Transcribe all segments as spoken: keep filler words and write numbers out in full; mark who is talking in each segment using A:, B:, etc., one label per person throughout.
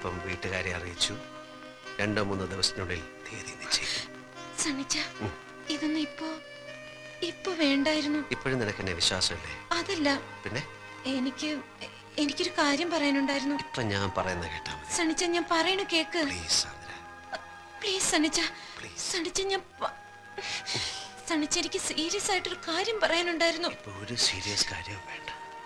A: ഇപ്പം വീട്ടുകാരെ അറിയിച്ചു. രണ്ടോ മൂന്നോ ദിവസത്തിനുള്ളിൽ തീയതി നിശ്ചയിക്കും.
B: ഇതൊന്നും ഇപ്പോ ഇപ്പൊ വേണ്ടായിരുന്നു.
A: ഇപ്പോഴും നിനക്ക് എന്നെ വിശ്വാസമല്ലേ?
B: അതല്ല, പിന്നെ എനിക്ക് എനിക്കൊരു കാര്യം പറയാനുണ്ടായിരുന്നു.
A: ഇപ്പൊ ഞാൻ പറയുന്ന കേട്ടാ മതി.
B: സണിച്ച, ഞാൻ പറയണ കേക്ക്. പ്ലീസ് സണിച്ച, സണിച്ച ഞാൻ സണിച്ച എനിക്ക് സീരിയസ് ആയിട്ടൊരു കാര്യം പറയാനുണ്ടായിരുന്നു.
A: ഇപ്പൊ ഒരു സീരിയസ് കാര്യം വേണ്ട.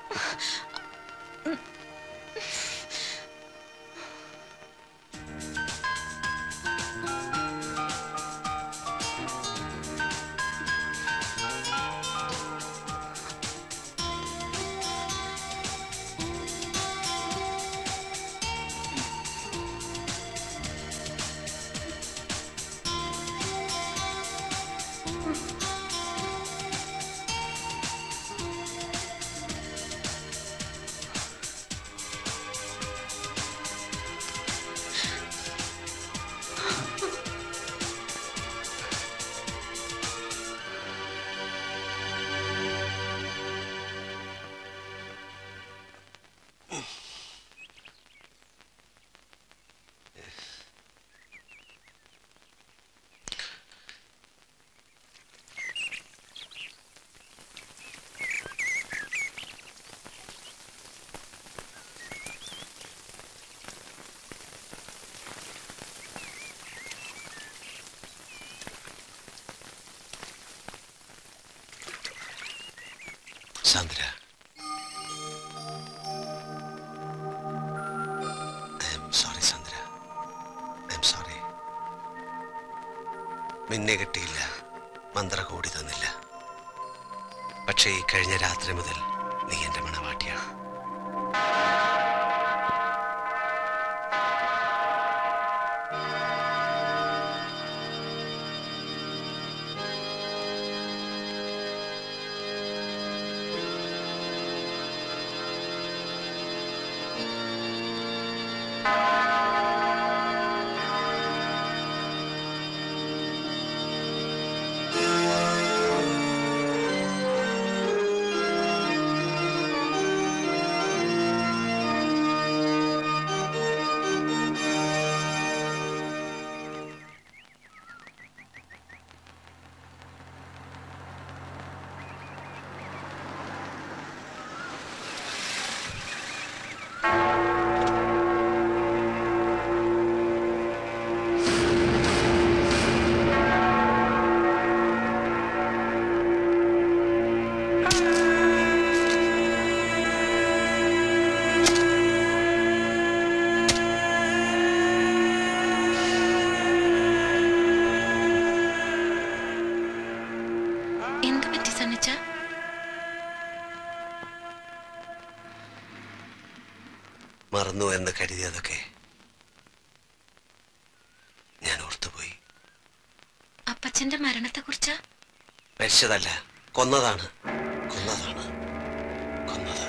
A: Sandra, I'm sorry Sandra, I'm sorry. നിന്നെ കിട്ടിയില്ല, മന്ത്ര കൂടി തന്നില്ല. പക്ഷേ ഈ കഴിഞ്ഞ രാത്രി മുതൽ നീ എന്റെ മണവാട്ടിയാണ്. മറന്നു എന്ന് കരുതിയതൊക്കെ ഞാൻ ഓർത്തുപോയി.
B: അപ്പച്ചന്റെ മരണത്തെ കുറിച്ച്
A: മരിച്ചതല്ല, കൊന്നതാണ് കൊന്നതാണ് കൊന്നത്.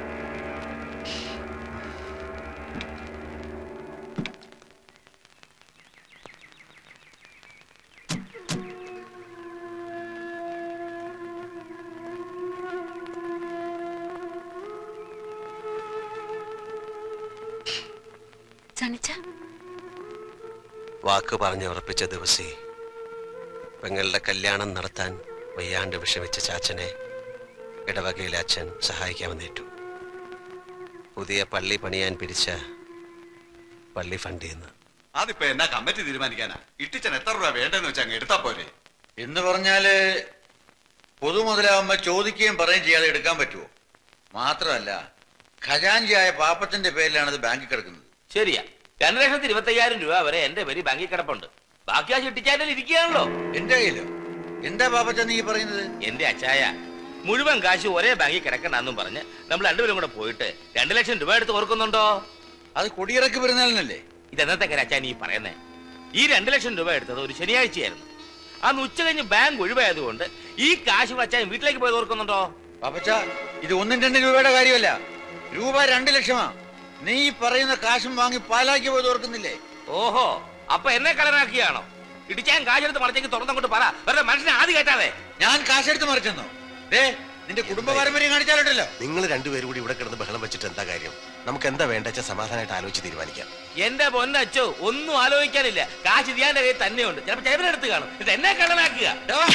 A: വാക്ക് പറഞ്ഞ് ഉറപ്പിച്ച ദിവസേ പെങ്ങളുടെ കല്യാണം നടത്താൻ വയ്യാണ്ട് വിഷമിച്ച ചാച്ചനെ ഇടവകയിലെ അച്ഛൻ സഹായിക്കാമെന്നേറ്റു. പുതിയ പള്ളി പണിയാൻ പിരിച്ച പള്ളി ഫണ്ട് ചെയ്യുന്ന
C: അതിപ്പോ എന്നാ കമ്മിറ്റി തീരുമാനിക്കാനാ? ഇട്ടിച്ചൻ എത്ര രൂപ വേണ്ടെന്ന് വെച്ചാൽ അങ്ങ് എടുത്താ പോരെ.
D: എന്ന് പറഞ്ഞാല് പൊതുമുതലാവുമ്പോ ചോദിക്കുകയും പറയുകയും ചെയ്യാതെ എടുക്കാൻ പറ്റുമോ? മാത്രമല്ല, ഖജാൻജിയായ പാപ്പത്തിന്റെ പേരിലാണ് ഇത് ബാങ്കിൽ കിടക്കുന്നത്.
E: ശരിയാ, രണ്ട് ലക്ഷത്തി ഇരുപത്തി അയ്യായിരം രൂപ വരെ എന്റെ പേര് ബാങ്കിൽ കിടപ്പുണ്ട്. ബാക്കി ആ ചിട്ടിച്ചാലിൽ ഇരിക്കുകയാണല്ലോ.
D: എന്റെ കയ്യിലോ? എന്താ പാപ്പച്ച നീ പറയുന്നത്?
E: എന്റെ അച്ചായ, മുഴുവൻ കാശ് ഒരേ ബാങ്കിൽ കിടക്കണ്ടെന്നും പറഞ്ഞ് നമ്മൾ രണ്ടുപേരും കൂടെ പോയിട്ട് രണ്ടു ലക്ഷം രൂപ എടുത്ത് ഓർക്കുന്നുണ്ടോ?
D: അത് കൊടിയിറക്കി പെരുന്നാളിനല്ലേ?
E: ഇതെന്നത്തെ അച്ചായ നീ പറയുന്നേ? ഈ രണ്ടു ലക്ഷം രൂപ എടുത്തത് ഒരു ശനിയാഴ്ചയായിരുന്നു. അന്ന് ഉച്ച കഴിഞ്ഞ് ബാങ്ക് ഒഴിവായതുകൊണ്ട് ഈ കാശ് അച്ചായൻ വീട്ടിലേക്ക് പോയത് ഓർക്കുന്നുണ്ടോ?
D: പാപ്പച്ച, ഇത് ഒന്നും രണ്ടും രൂപയുടെ കാര്യമല്ല, രൂപ രണ്ടു ലക്ഷമാ. നീ പറയുന്ന കാശും വാങ്ങി പാലാക്കി പോയത് ഓർക്കുന്നില്ലേ?
E: ഓഹോ, അപ്പൊ എന്നെ കളനാക്കിയാണോ? ഇടിച്ചാൻ കാശെടുത്ത് മറിച്ചേക്ക് തുറന്നങ്ങോട്ട് പറ, വെറുതെ മനുഷ്യനെ ആദ്യം കേട്ടാതെ.
D: ഞാൻ കാശെടുത്ത് മറിച്ചെന്നോ? ദേ, നിന്റെ കുടുംബ പാരമ്പര്യം കാണിച്ചാലുണ്ടല്ലോ.
A: നിങ്ങൾ രണ്ടുപേരും കൂടി ഇവിടെ കിടന്ന് ബഹളം വെച്ചിട്ട് എന്താ കാര്യം? നമുക്ക് എന്താ വേണ്ട വെച്ചാൽ സമാധാനമായിട്ട് ആലോചിച്ച് തീരുമാനിക്കാം.
E: എന്റെ പൊന്നച്ചോ, ഒന്നും ആലോചിക്കാനില്ല. കാശ് ഇതിയാന്റെ കയ്യിൽ തന്നെയുണ്ട്. ചിലപ്പോ ചേവനെടുത്ത് കാണും. ഇത് എന്നെ കള്ളനാക്കുക.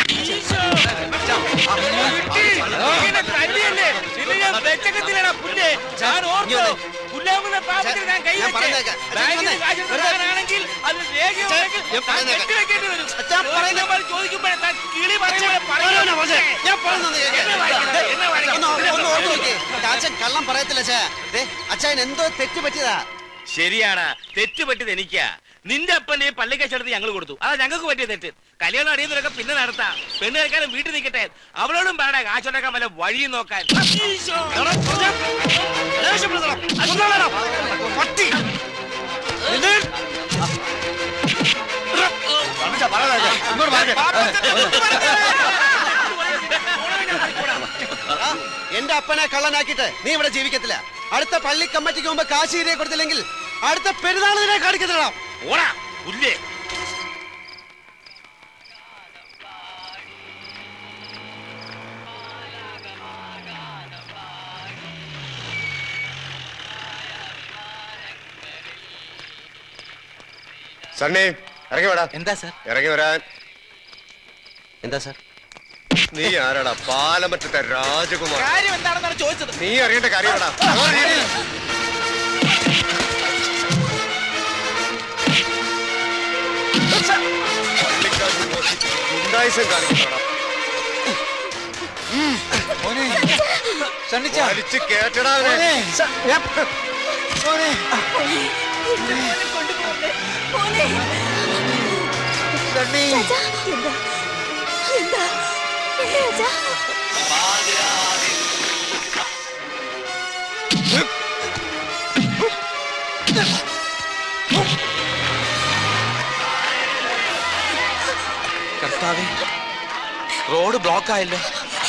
E: ാണെങ്കിൽ അത് ചോദിക്കുമ്പോഴേ കിളി
F: കള്ളം പറയത്തില്ല അച്ഛൻ എന്തോ തെറ്റ് പറ്റിയതാ.
E: ശരിയാണ്, തെറ്റ് പറ്റിയത് എനിക്കാ. നിന്റെ അപ്പന്റെ പള്ളിക്കച്ചടത്ത് ഞങ്ങൾ കൊടുത്തു. അതാ ഞങ്ങൾക്ക് പറ്റിയ തെറ്റ്. കല്യാണം അടിയുന്നതൊക്കെ പിന്നെ നടത്താം. പെണ്ണ് കഴിക്കാനും വീട്ടിൽ നിൽക്കട്ടെ. അവളോടും പറയണേ കാശുണ്ടാക്കാൻ വല്ല വഴി നോക്കാൻ.
F: എന്റെ അപ്പനെ കള്ളനാക്കിയിട്ട് നീ ഇവിടെ ജീവിക്കത്തില്ല. അടുത്ത പള്ളി കമ്മിറ്റിക്ക് മുമ്പ് കാശ് തിരികെ കൊടുത്തില്ലെങ്കിൽ അടുത്ത പെരുന്നാളിനെ കാണിക്കത്തില്ല.
E: ഓടാ പുല്ലേ.
G: സണ്ണി ഇറങ്ങി വേടാ.
F: എന്താ സാർ?
G: ഇറങ്ങി വരാൻ.
F: എന്താ സാർ?
G: നീ ആരാടാ? പാലമറ്റത്തെ രാജകുമാർ.
E: കാര്യം എന്താണെന്നാണ് ചോദിച്ചത്.
G: നീ അറിയേണ്ട കാര്യമാടാ. ഗുണ്ടായിസം കാണിക്കണോടാ. വലിച്ച് കേട്ടടാ അവനെ.
A: കർത്താവേ, റോഡ് ബ്ലോക്ക് ആയല്ലോ.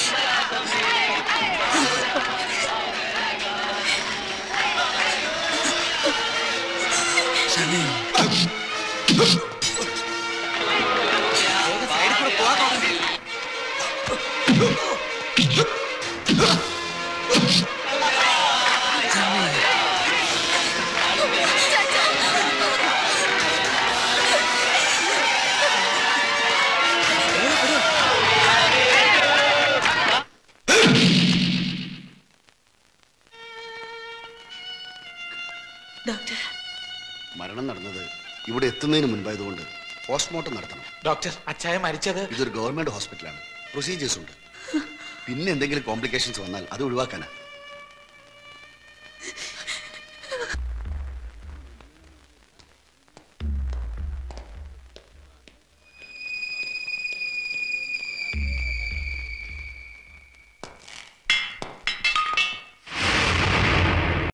H: മരണം നടന്നത് ഇവിടെ എത്തുന്നതിന് മുൻപായതുകൊണ്ട് പോസ്റ്റ്മോർട്ടം നടത്തണം.
I: ഡോക്ടർ, അച്ചായ മരിച്ചത്?
H: ഇതൊരു ഗവൺമെന്റ് ഹോസ്പിറ്റലാണ്, പ്രൊസീജിയേഴ്സ് ഉണ്ട്. പിന്നെ എന്തെങ്കിലും കോംപ്ലിക്കേഷൻസ് വന്നാൽ അത് ഒഴിവാക്കാനാ.